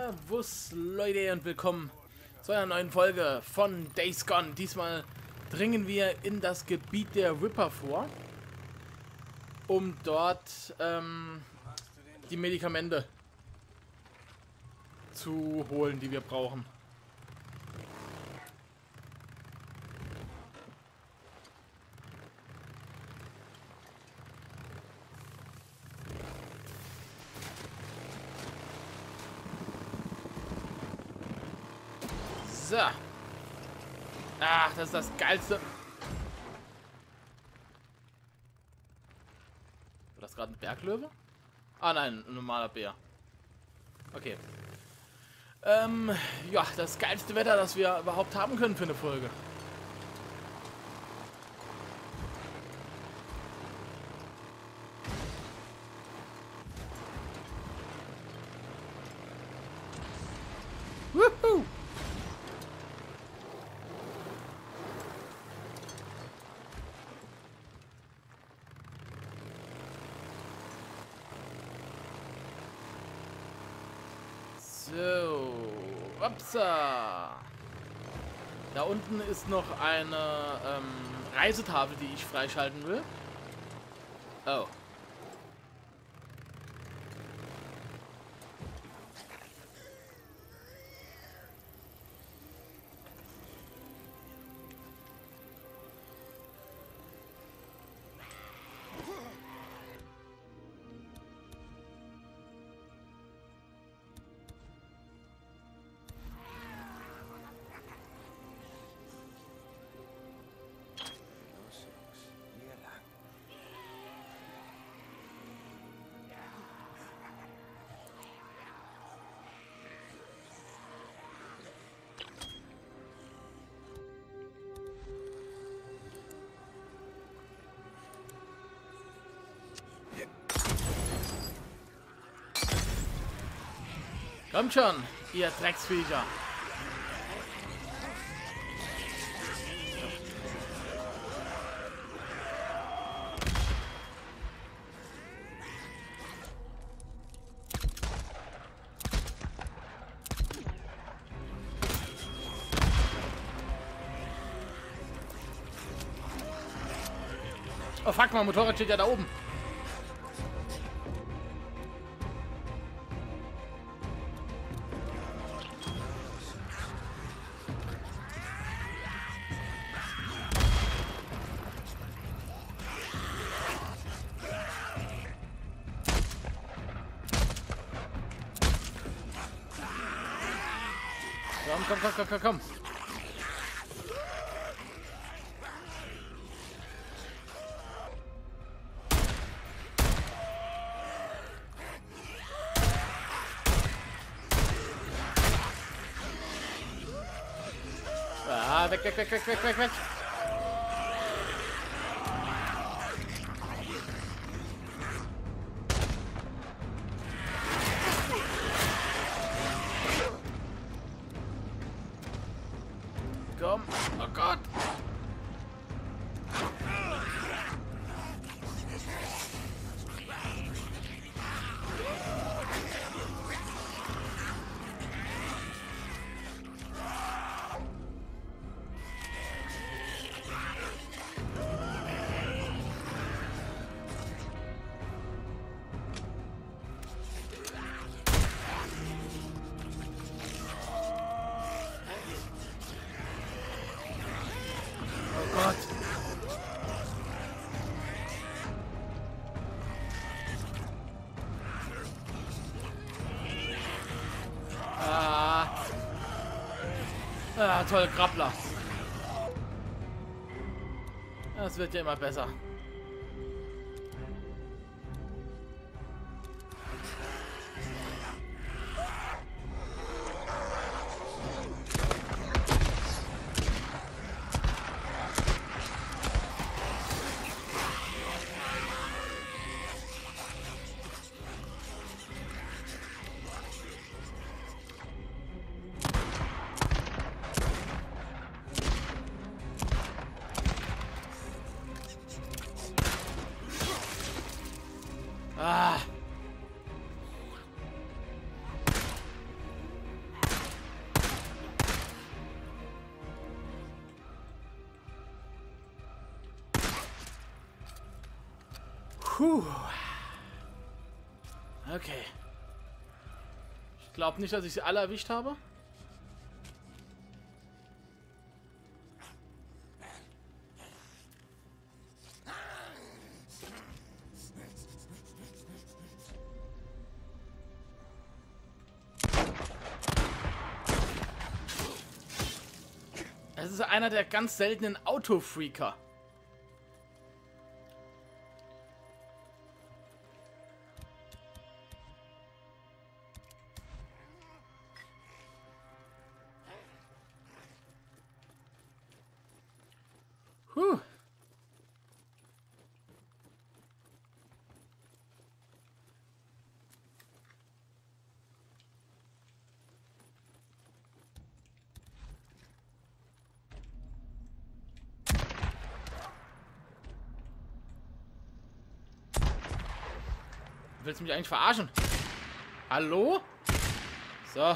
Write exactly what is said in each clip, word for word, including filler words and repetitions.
Servus Leute und willkommen zu einer neuen Folge von Days Gone. Diesmal dringen wir in das Gebiet der Ripper vor, um dort ähm, die Medikamente zu holen, die wir brauchen. So. Ach, das ist das Geilste. War das gerade ein Berglöwe? Ah nein, ein normaler Bär. Okay. Ähm, ja, das geilste Wetter, das wir überhaupt haben können für eine Folge. Wuhu! So, upsa. Da unten ist noch eine ähm, Reisetafel, die ich freischalten will. Oh. Kommt schon, ihr Drecksviecher. Oh fuck, mein Motorrad steht ja da oben. Komm, komm, komm, komm, komm, komm. Ah, weg, weg, weg, weg, weg, weg, weg. Komm. Oh Gott. Oh Gott. Ah. Ah, toll, Grappler. Das wird ja immer besser. Puh. Okay. Ich glaube nicht, dass ich sie alle erwischt habe. Das ist einer der ganz seltenen Autofreaker. Huh. Willst du mich eigentlich verarschen? Hallo? So.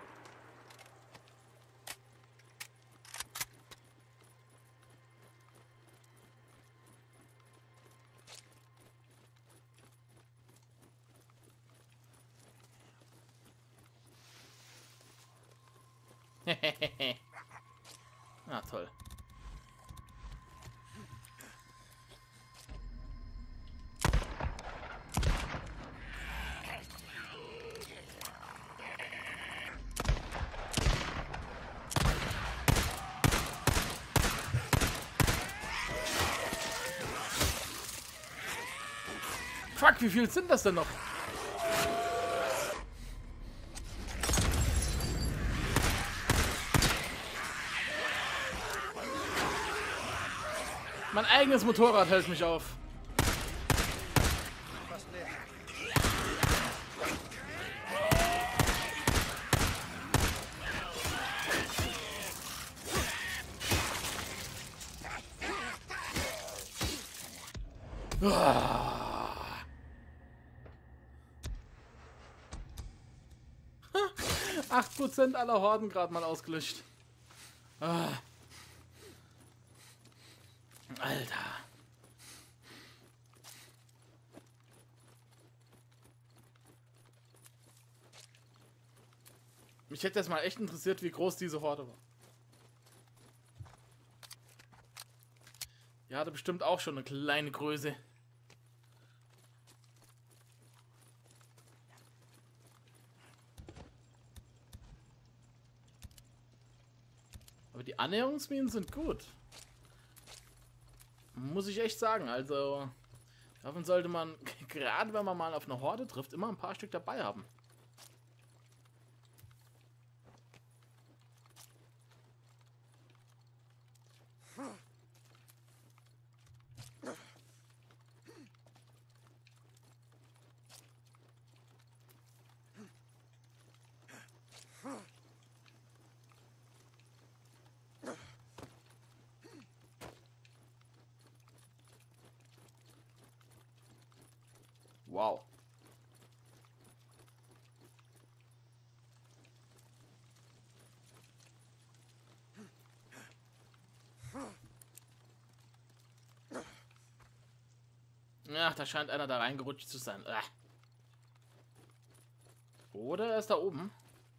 Ah, toll. Fuck, wie viel sind das denn noch? Mein eigenes Motorrad hält mich auf. acht Prozent aller Horden gerade mal ausgelöscht. Ah. Alter. Mich hätte jetzt mal echt interessiert, wie groß diese Horde war. Die hatte bestimmt auch schon eine kleine Größe. Aber die Annäherungsminen sind gut. Muss ich echt sagen. Also, davon sollte man, gerade wenn man mal auf eine Horde trifft, immer ein paar Stück dabei haben. Wow. Ach, da scheint einer da reingerutscht zu sein. Ach. Oder er ist da oben.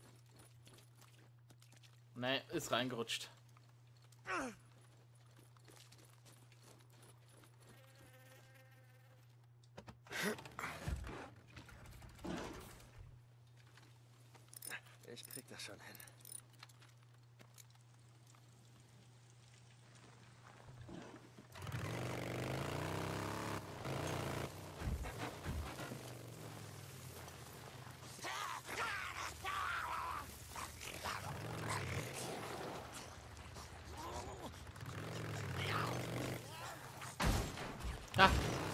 Ne, ist reingerutscht. Ich krieg das schon hin. Ja.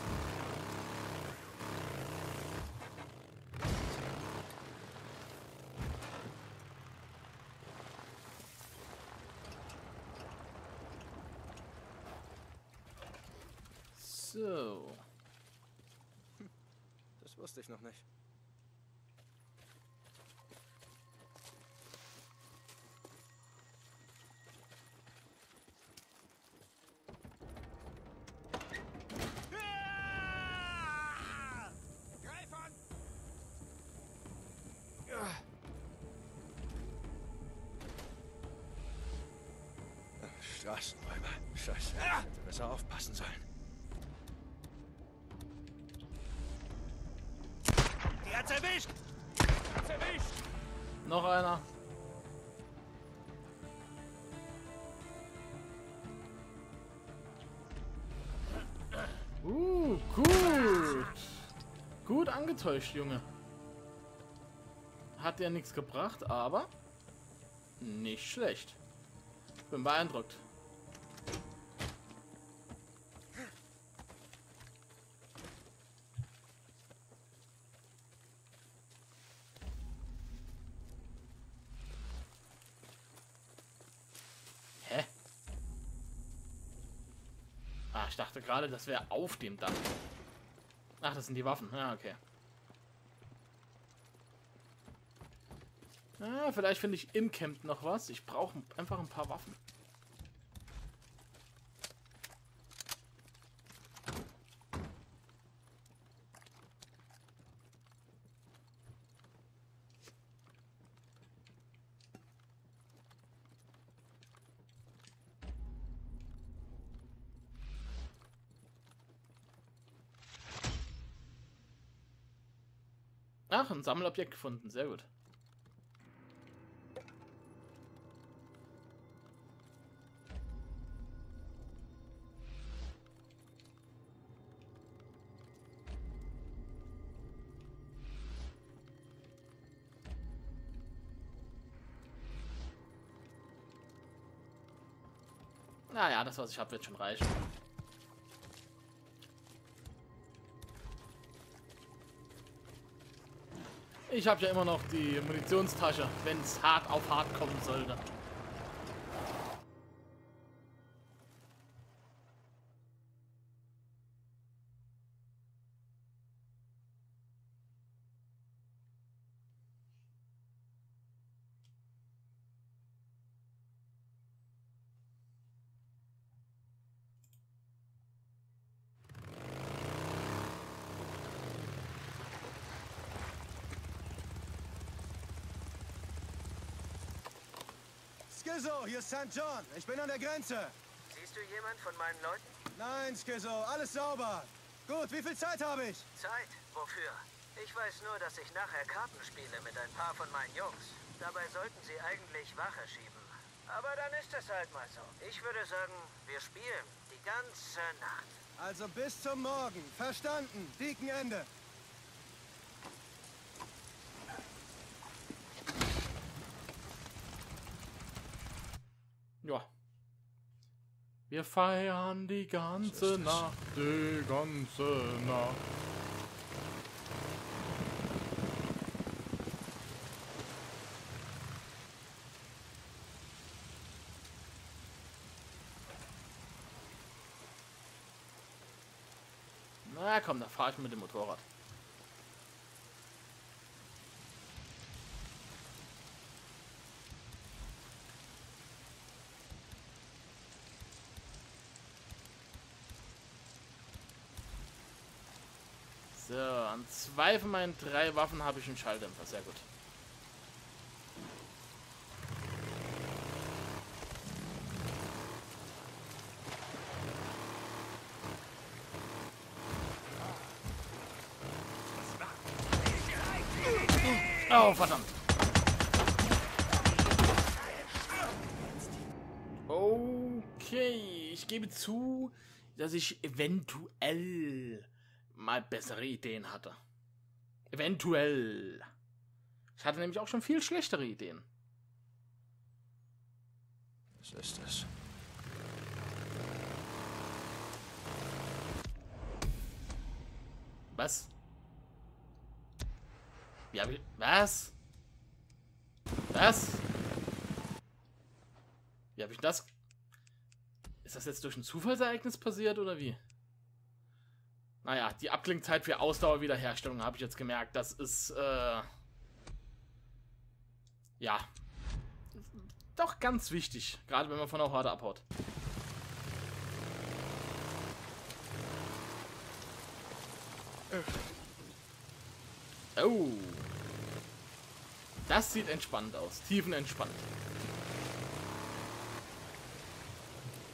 So. Das wusste ich noch nicht. Straßenräuber. Scheiße, ich hätte besser aufpassen sollen. Die hat's erwischt! Die hat's erwischt! Noch einer. Uh, gut. Gut angetäuscht, Junge. Hat ja nichts gebracht, aber nicht schlecht. Bin beeindruckt. Hä? Ah, ich dachte gerade, das wäre auf dem Dach. Ach, das sind die Waffen. Ja, okay. Ah, vielleicht finde ich im Camp noch was. Ich brauche einfach ein paar Waffen. Ach, ein Sammelobjekt gefunden. Sehr gut. Naja, das, was ich habe, wird schon reichen. Ich habe ja immer noch die Munitionstasche, wenn es hart auf hart kommen sollte. Skizzo, hier ist Sankt John. Ich bin an der Grenze. Siehst du jemand von meinen Leuten? Nein, Skizzo, alles sauber. Gut, wie viel Zeit habe ich? Zeit? Wofür? Ich weiß nur, dass ich nachher Karten spiele mit ein paar von meinen Jungs. Dabei sollten sie eigentlich Wache schieben. Aber dann ist es halt mal so. Ich würde sagen, wir spielen die ganze Nacht. Also bis zum Morgen. Verstanden. Dicken Ende. Ja. Wir feiern die ganze Nacht, die ganze Nacht. Na komm, da fahre ich mit dem Motorrad. So, an zwei von meinen drei Waffen habe ich einen Schalldämpfer. Sehr gut. Oh, verdammt. Okay, ich gebe zu, dass ich eventuell mal bessere Ideen hatte. Eventuell. Ich hatte nämlich auch schon viel schlechtere Ideen. Was ist das? Was? Wie hab ich... Was? Was? Wie habe ich das... Ist das jetzt durch ein Zufallsereignis passiert oder wie? Naja, die Abklingzeit für Ausdauerwiederherstellung habe ich jetzt gemerkt. Das ist, äh... ja. Doch ganz wichtig. Gerade wenn man von der Horde abhaut. Oh. Das sieht entspannt aus. Tiefenentspannt.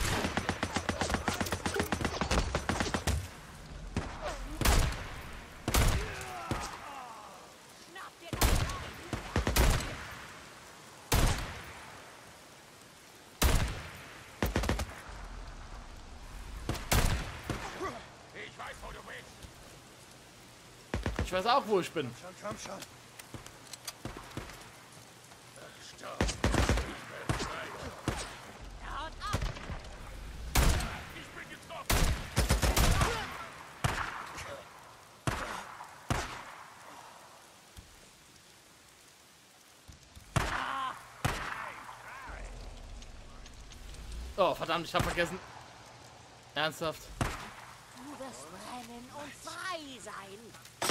Ich weiß auch, wo ich bin. Schon, komm schon. Oh, verdammt, ich hab vergessen. Ernsthaft. Du wirst brennen und frei sein.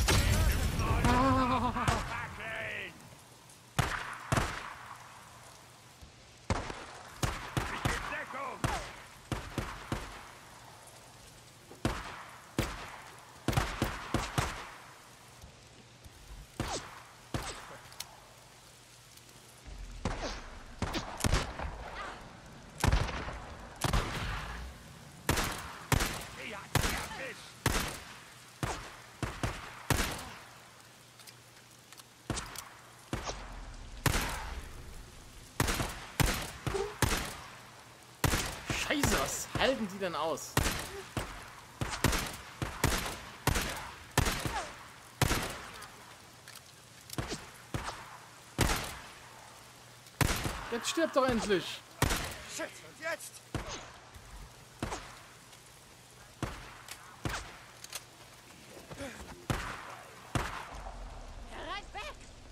Scheiße, was halten die denn aus? Jetzt stirbt doch endlich. Shit, und jetzt? Rennt weg!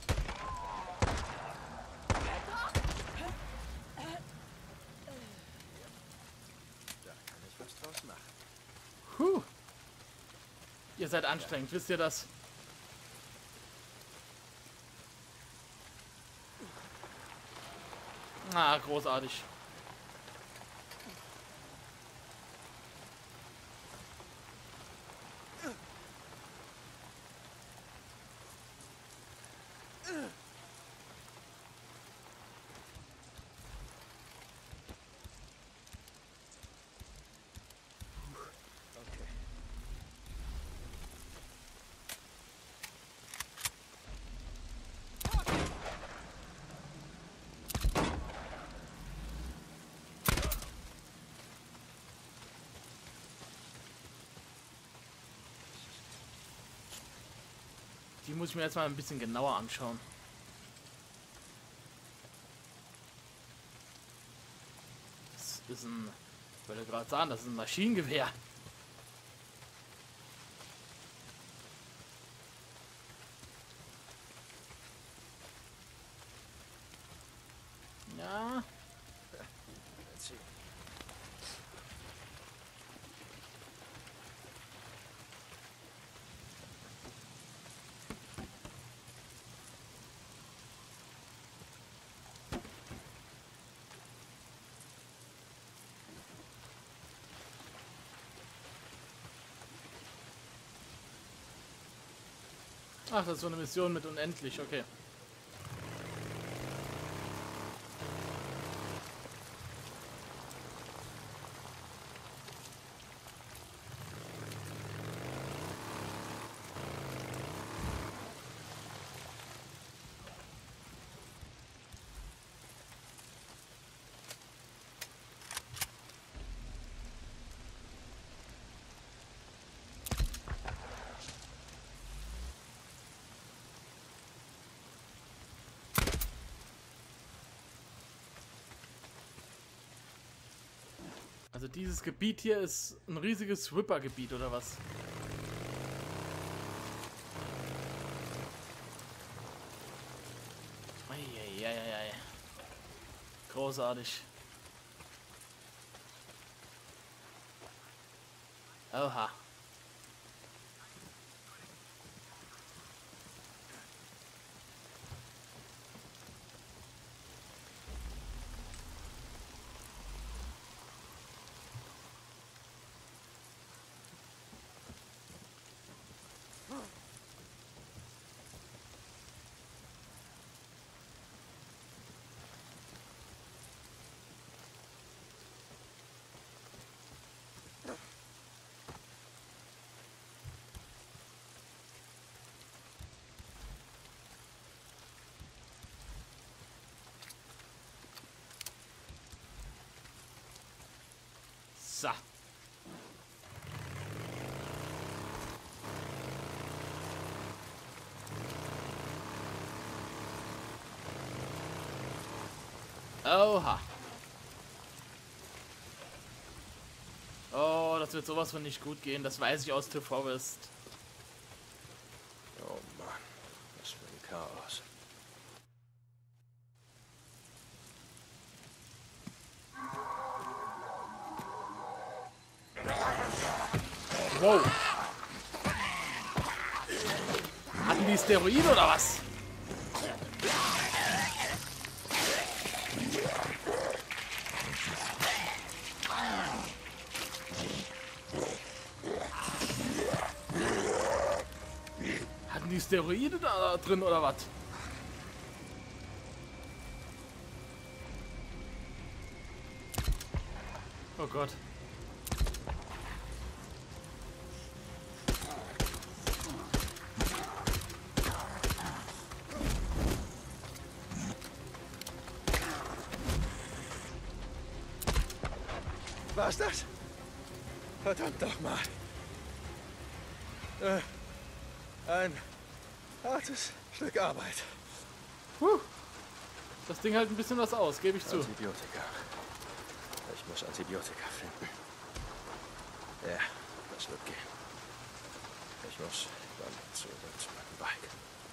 Da kann ich was draus machen. Puh. Ihr seid anstrengend, wisst ihr das? Ah, großartig. Okay. Die muss ich mir jetzt mal ein bisschen genauer anschauen. Das ist ein... Ich wollte gerade sagen, das ist ein Maschinengewehr. Ja. Erzähl. Ach, das ist so eine Mission mit unendlich, okay. Also dieses Gebiet hier ist ein riesiges Ripper-Gebiet, oder was? Eieieiei. Großartig. Oha. So. Oha. Oh, das wird sowas von nicht gut gehen. Das weiß ich aus The Forest. Oh Mann, was für ein Chaos. Wow. Hatten die Steroide oder was? Hatten die Steroide da drin oder was? Oh Gott. War's das? Verdammt doch mal. Äh, ein hartes Stück Arbeit. Puh. Das Ding hält ein bisschen was aus, gebe ich zu. Antibiotika. Ich muss Antibiotika finden. Ja, das wird gehen. Ich muss dann zurück zu meinem Bike.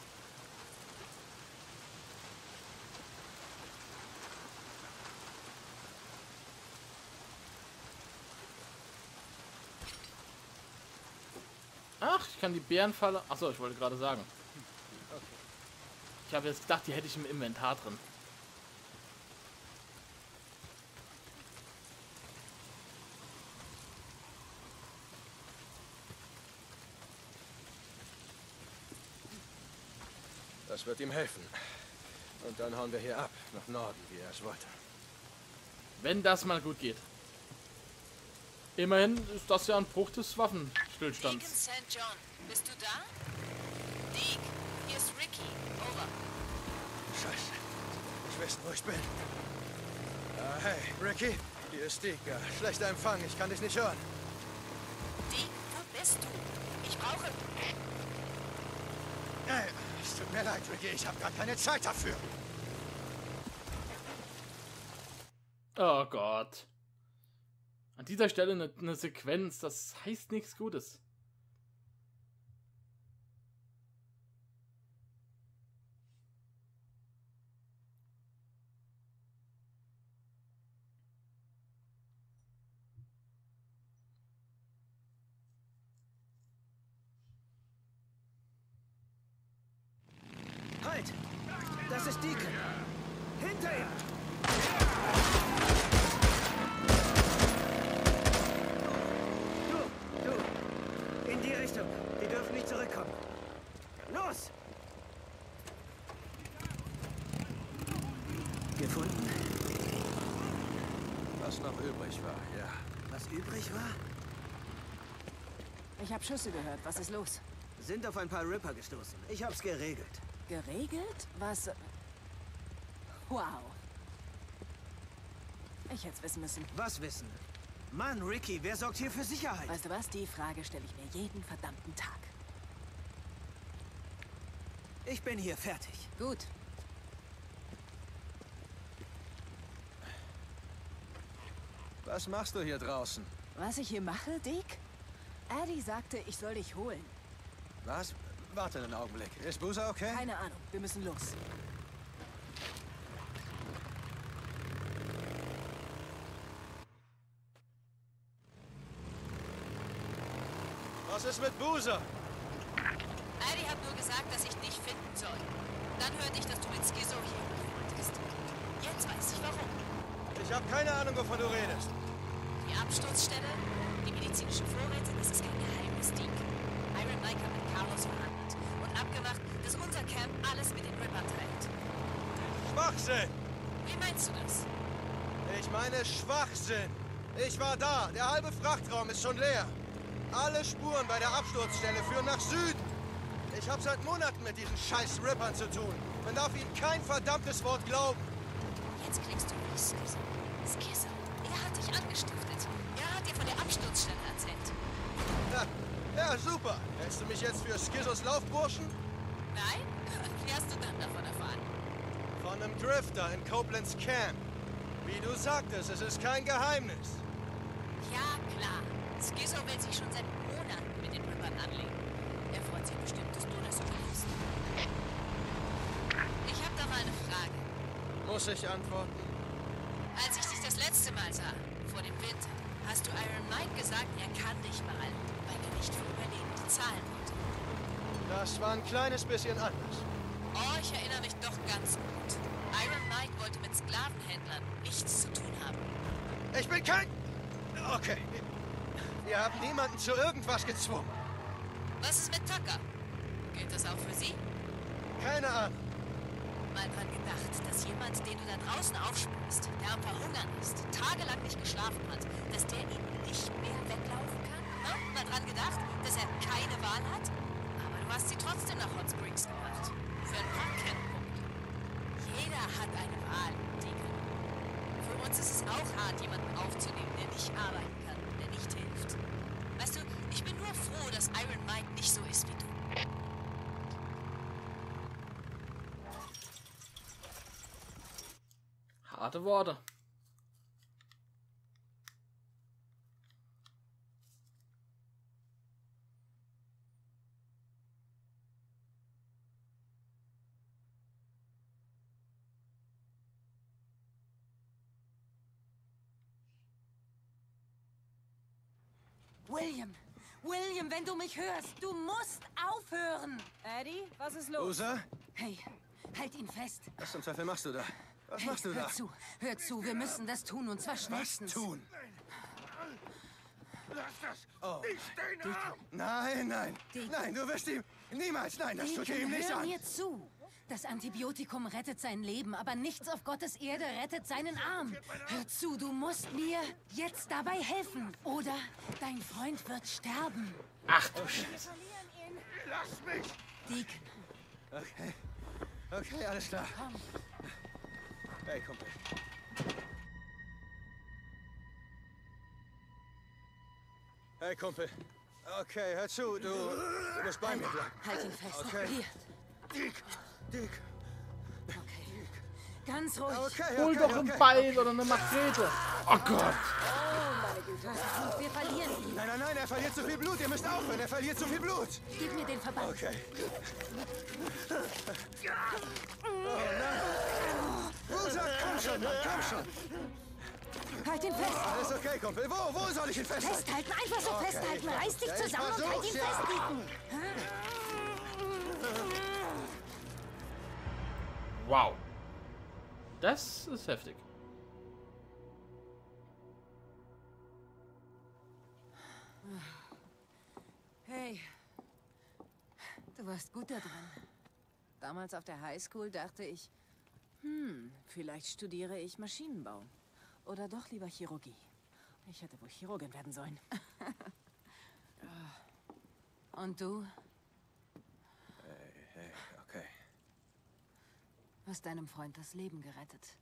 Ach, ich kann die Bärenfalle... Achso, ich wollte gerade sagen. Ich habe jetzt gedacht, die hätte ich im Inventar drin. Das wird ihm helfen. Und dann hauen wir hier ab, nach Norden, wie er es wollte. Wenn das mal gut geht. Immerhin ist das ja ein Bruch des Waffenstillstands. Deacon Sankt John, bist du da? Deke, hier ist Ricky. Over. Scheiße. Ich weiß, wo ich bin. Ah, hey, Ricky. Hier ist Deke. Ja, schlechter Empfang. Ich kann dich nicht hören. Deke, wo bist du? Ich brauche... Hey, es tut mir leid, Ricky. Ich habe gar keine Zeit dafür. Oh Gott. An dieser Stelle eine, eine Sequenz, das heißt nichts Gutes. Halt! Das ist Deacon! Hinter ihm! Du! Du! In die Richtung! Die dürfen nicht zurückkommen! Los! Gefunden? Was noch übrig war, ja. Was übrig war? Ich habe Schüsse gehört. Was ist los? Sind auf ein paar Ripper gestoßen. Ich hab's geregelt. Geregelt? Was? Wow. Ich hätte es wissen müssen. Was wissen? Mann, Ricky, wer sorgt hier für Sicherheit? Weißt du was? Die Frage stelle ich mir jeden verdammten Tag. Ich bin hier fertig. Gut. Was machst du hier draußen? Was ich hier mache, Dick? Eddie sagte, ich soll dich holen. Was? Warte einen Augenblick. Ist Boozer okay? Keine Ahnung. Wir müssen los. Was ist mit Boozer? Eddie hat nur gesagt, dass ich dich finden soll. Dann hörte ich, dass du mit Schizo hier wolltest. Jetzt weiß ich warum. Ich habe keine Ahnung, wovon du redest. Die Absturzstelle, die medizinischen Vorräte, das ist kein Geheimnis, Deke. Iron Mike hat mit Carlos verhandelt und abgemacht, dass unser Camp alles mit den Rippern teilt. Schwachsinn! Wie meinst du das? Ich meine Schwachsinn. Ich war da. Der halbe Frachtraum ist schon leer. Alle Spuren bei der Absturzstelle führen nach Süden. Ich habe seit Monaten mit diesen scheiß Rippern zu tun. Man darf ihnen kein verdammtes Wort glauben. Jetzt kriegst du wie Schizo. Schizo, er hat dich angestiftet. Er hat dir Ja, super. Hältst du mich jetzt für Skizzos Laufburschen? Nein? Wie hast du dann davon erfahren? Von einem Drifter in Koblenz Camp. Wie du sagtest, es ist kein Geheimnis. Ja, klar. Skizzo will sich schon seit Monaten mit den Rippern anlegen. Er freut sich bestimmt, dass du das überlebst. Ich hab da mal eine Frage. Muss ich antworten? Als ich dich das letzte Mal sah, vor dem Winter, hast du Iron Mike gesagt, er kann dich behalten, weil er nicht für Überlebende zahlen wollte. Das war ein kleines bisschen anders. Oh, ich erinnere mich doch ganz gut. Iron Mike wollte mit Sklavenhändlern nichts zu tun haben. Ich bin kein... Okay. Wir haben niemanden zu irgendwas gezwungen. Was ist mit Tucker? Gilt das auch für sie? Keine Ahnung. Mal dran gedacht, dass jemand, den du da draußen aufspürst, der am Verhungern ist, tagelang nicht geschlafen hat, dass der ihm nicht mehr weglaufen kann? Hm? Mal dran gedacht, dass er keine Wahl hat? Aber du hast sie trotzdem nach Hot Springs gebracht. Für ein paar Kennpunkte. Jeder hat eine Wahl, Deacon. Für uns ist es auch hart, jemanden aufzunehmen, der nicht arbeiten kann, der nicht hilft. Weißt du, ich bin nur froh, dass Iron Mike nicht so ist wie du. Harte Worte. William, William, wenn du mich hörst, du musst aufhören. Eddie, was ist los? Usa? Hey, halt ihn fest. Was zum Teufel machst du da? Was Hey, machst du hör da? zu, hör zu, wir müssen das tun und zwar Was schnellstens. tun? Lass das! Oh. Nicht den Arm! Nein, nein. Deacon. Nein, du wirst ihm... Niemals, nein, das tut ihr ihm Deacon, nicht hör an. mir zu. Das Antibiotikum rettet sein Leben, aber nichts auf Gottes Erde rettet seinen Arm. Hör zu, du musst mir jetzt dabei helfen. Oder dein Freund wird sterben. Ach du Scheiße. Lass mich! Deacon, Okay. Okay, alles klar. komm. Hey, Kumpel. Hey, Kumpel. Okay, hör zu, du, du musst bei mir bleiben. Halt ihn fest. Okay. Hier. Dick, Dick. Okay. Ganz ruhig. Okay, Hol okay, doch ein okay. Beil oder eine Machete. Oh Gott. Und wir verlieren ihn. Nein, nein, nein, er verliert zu viel Blut. Ihr müsst aufhören, er verliert zu viel Blut. Gib mir den Verband. Okay. Oh nein. Usa, komm schon, Mann, komm schon. Halt ihn fest. Alles okay, Kumpel. Wo, wo soll ich ihn festhalten? Festhalten, einfach so Okay. festhalten. Reiß dich Ja, ich zusammen und halt versuch's, ihn ja. fest, Deacon. Wow. Das ist heftig. Hey, du warst gut da dran. Damals auf der Highschool dachte ich, hm, vielleicht studiere ich Maschinenbau. Oder doch lieber Chirurgie. Ich hätte wohl Chirurgin werden sollen. Und du Hey, hey, okay. hast deinem Freund das Leben gerettet.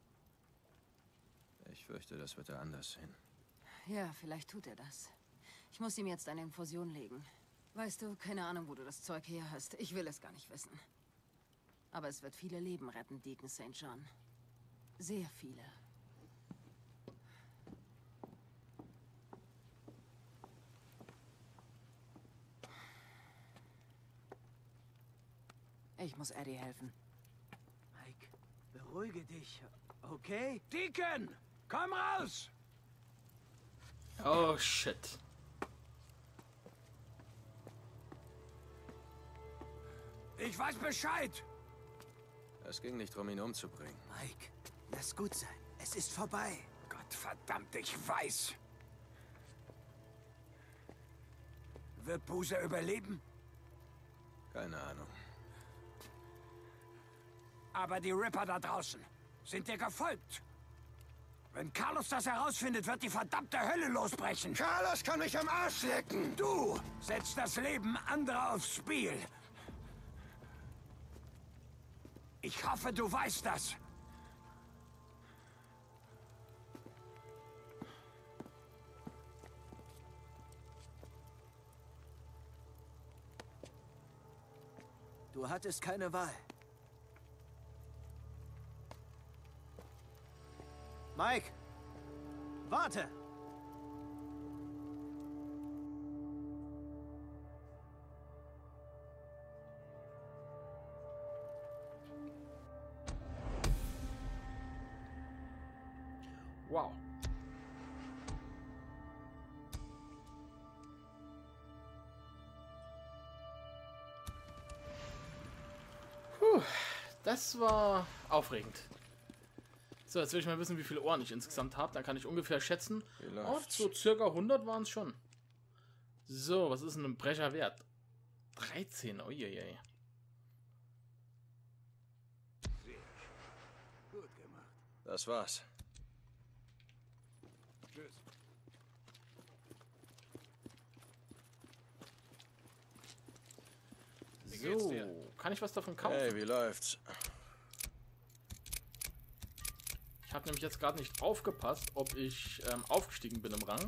Ich fürchte, das wird er anders sehen. Ja, vielleicht tut er das. Ich muss ihm jetzt eine Infusion legen. Weißt du, keine Ahnung, wo du das Zeug her hast. Ich will es gar nicht wissen. Aber es wird viele Leben retten, Deacon Sankt John. Sehr viele. Ich muss Eddie helfen. Mike, beruhige dich, okay? Deacon, komm raus! Oh shit. Ich weiß Bescheid! Es ging nicht darum, ihn umzubringen. Mike, lass gut sein. Es ist vorbei. Gott verdammt, ich weiß. Wird Boozer überleben? Keine Ahnung. Aber die Ripper da draußen sind dir gefolgt. Wenn Carlos das herausfindet, wird die verdammte Hölle losbrechen. Carlos kann mich am Arsch lecken! Du setzt das Leben anderer aufs Spiel. Ich hoffe, du weißt das. Du hattest keine Wahl. Mike! Warte! Wow. Puh, das war aufregend. So, jetzt will ich mal wissen, wie viele Ohren ich insgesamt habe. Dann kann ich ungefähr schätzen. Oh, so circa hundert waren es schon. So, was ist denn ein Brecher wert? dreizehn, uiuiui. Gut gemacht. Das war's. Tschüss. So, kann ich was davon kaufen? Hey, wie läuft's? Ich habe nämlich jetzt gerade nicht aufgepasst, ob ich ähm, aufgestiegen bin im Rang.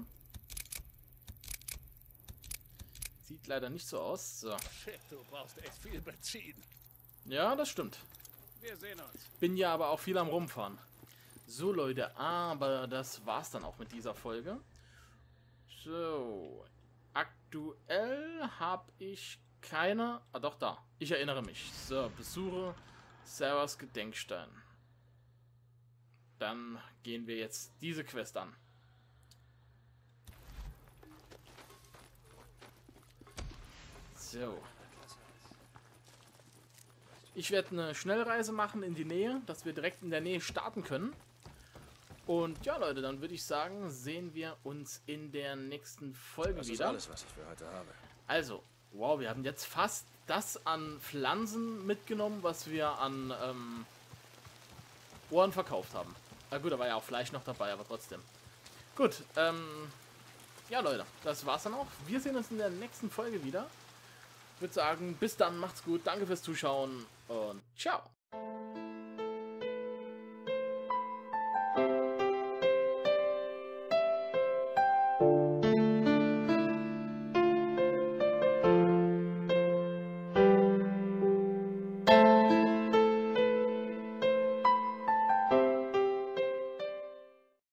Sieht leider nicht so aus. So. Shit, du brauchst echt viel Benzin. Ja, das stimmt. Wir sehen uns. Bin ja aber auch viel am Rumfahren. So, Leute, aber das war's dann auch mit dieser Folge. So, aktuell habe ich keine... Ah, doch, da. Ich erinnere mich. So, besuche Sarahs Gedenkstein. Dann gehen wir jetzt diese Quest an. So. Ich werde eine Schnellreise machen in die Nähe, dass wir direkt in der Nähe starten können. Und ja, Leute, dann würde ich sagen, sehen wir uns in der nächsten Folge Das wieder. ist alles, was ich für heute habe. Also, wow, wir haben jetzt fast das an Pflanzen mitgenommen, was wir an ähm, Ohren verkauft haben. Na gut, da war ja auch Fleisch noch dabei, aber trotzdem. Gut, ähm, ja Leute, das war's dann auch. Wir sehen uns in der nächsten Folge wieder. Ich würde sagen, bis dann, macht's gut, danke fürs Zuschauen und ciao.